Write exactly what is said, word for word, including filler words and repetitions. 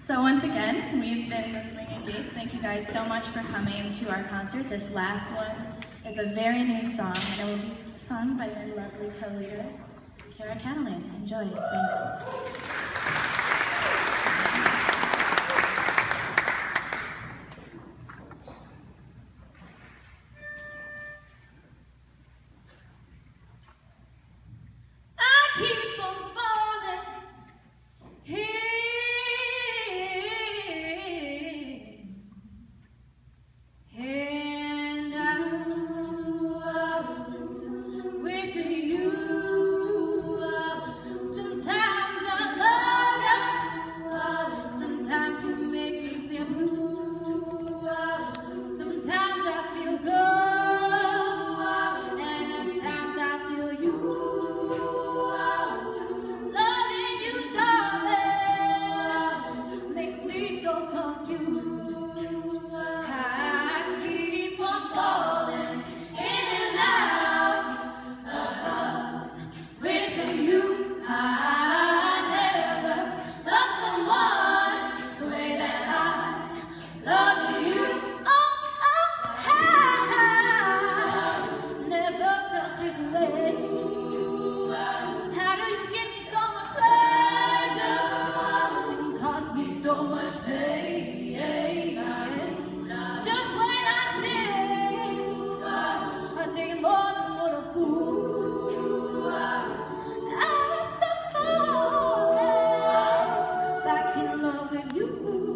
So once again, we've been the Swinging Gates. Thank you guys so much for coming to our concert. This last one is a very new song, and it will be sung by my lovely co-leader, Cara Catalane. Enjoy. Thanks. You.